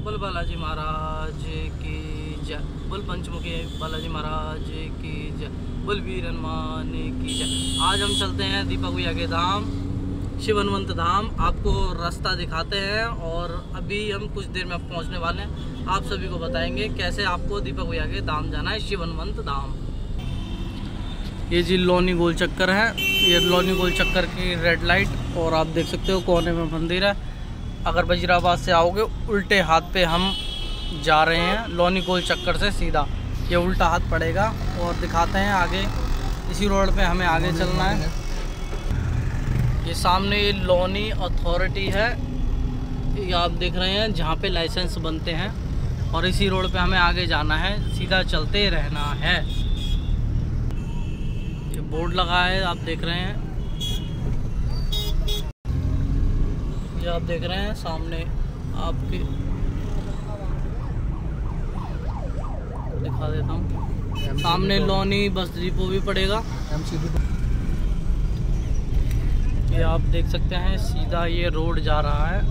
बोल बालाजी महाराज की जय। बोल पंचमुखी बालाजी महाराज की जय। बोल वीर हनुमान की जय। आज हम चलते हैं दीपक भैया के धाम, शिव हनुमंत धाम। आपको रास्ता दिखाते हैं और अभी हम कुछ देर में पहुंचने वाले हैं। आप सभी को बताएंगे कैसे आपको दीपक भैया के धाम जाना है, शिव हनुमंत धाम। ये जी लोनी गोल चक्कर है, ये लोनी गोल चक्कर की रेड लाइट, और आप देख सकते हो कोने में मंदिर है। अगर वजीराबाद से आओगे उल्टे हाथ पे हम जा रहे हैं, लोनी गोल चक्कर से सीधा ये उल्टा हाथ पड़ेगा। और दिखाते हैं आगे, इसी रोड पे हमें आगे चलना है। ये सामने ये लोनी अथॉरिटी है, ये आप देख रहे हैं जहाँ पे लाइसेंस बनते हैं, और इसी रोड पे हमें आगे जाना है, सीधा चलते रहना है। ये बोर्ड लगा है, आप देख रहे हैं, ये आप देख रहे हैं सामने आपके, दिखा देता हूँ, सामने लोनी बस डिपो भी पड़ेगा। ये आप देख सकते हैं सीधा ये रोड जा रहा है,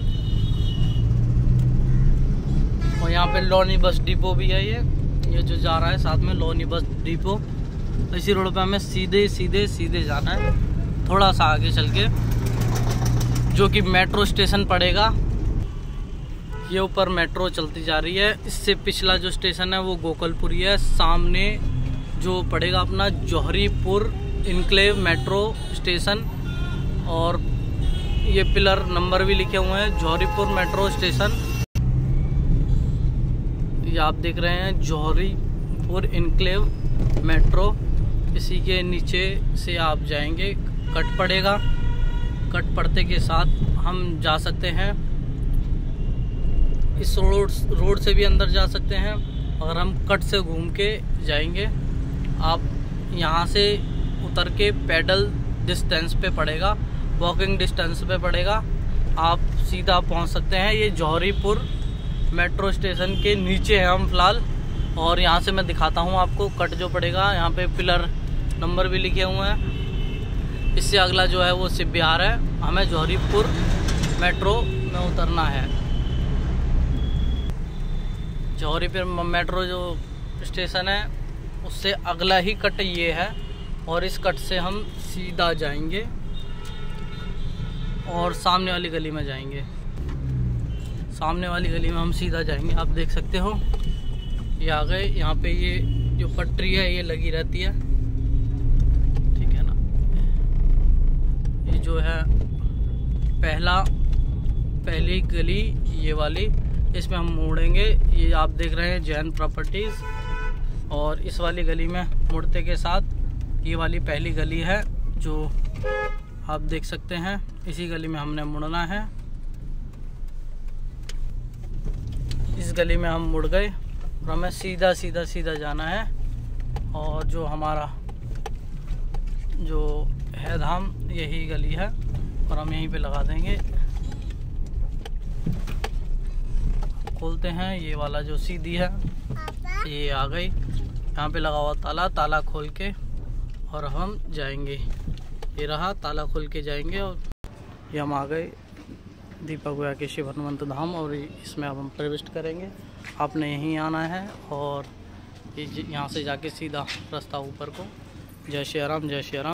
और यहाँ पे लोनी बस डिपो भी है। ये जो जा रहा है साथ में लोनी बस डिपो, इसी रोड पे हमें सीधे सीधे सीधे जाना है। थोड़ा सा आगे चल के जो कि मेट्रो स्टेशन पड़ेगा, ये ऊपर मेट्रो चलती जा रही है। इससे पिछला जो स्टेशन है वो गोकलपुरी है। सामने जो पड़ेगा अपना जौहरीपुर इनक्लेव मेट्रो स्टेशन, और ये पिलर नंबर भी लिखे हुए हैं, जौहरीपुर मेट्रो स्टेशन। ये आप देख रहे हैं जौहरीपुर इनक्लेव मेट्रो, इसी के नीचे से आप जाएंगे, कट पड़ेगा। कट पड़ते के साथ हम जा सकते हैं, इस रोड से भी अंदर जा सकते हैं। अगर हम कट से घूम के जाएंगे, आप यहाँ से उतर के पैडल डिस्टेंस पे पड़ेगा, वॉकिंग डिस्टेंस पे पड़ेगा, आप सीधा पहुँच सकते हैं। ये जौहरीपुर मेट्रो स्टेशन के नीचे है हम फिलहाल, और यहाँ से मैं दिखाता हूँ आपको कट जो पड़ेगा। यहाँ पे पिलर नंबर भी लिखे हुए हैं। इससे अगला जो है वो सिर्फ बिहार है, हमें जौहरीपुर मेट्रो में उतरना है। जौहरीपुर मेट्रो जो स्टेशन है उससे अगला ही कट ये है, और इस कट से हम सीधा जाएंगे और सामने वाली गली में जाएंगे। सामने वाली गली में हम सीधा जाएंगे, आप देख सकते हो ये आ गए। यहाँ पे ये जो पटरी है ये लगी रहती है, ठीक है ना। ये जो है पहली गली ये वाली, इसमें हम मुड़ेंगे। ये आप देख रहे हैं जैन प्रॉपर्टीज़, और इस वाली गली में मुड़ते के साथ ये वाली पहली गली है जो आप देख सकते हैं। इसी गली में हमने मुड़ना है। इस गली में हम मुड़ गए और हमें सीधा सीधा सीधा जाना है, और जो हमारा जो है धाम यही गली है, और हम यहीं पे लगा देंगे। खोलते हैं ये वाला जो सीधी है, ये आ गई। यहाँ पे लगा हुआ ताला, ताला खोल के और हम जाएंगे। ये रहा, ताला खोल के जाएंगे, और ये हम आ गए दीपक भैया के शिव हनुमंत धाम, और इसमें अब हम प्रवेश करेंगे। आपने यहीं आना है, और यहाँ से जाके सीधा रास्ता ऊपर को। जय श्री राम, जय श्री राम।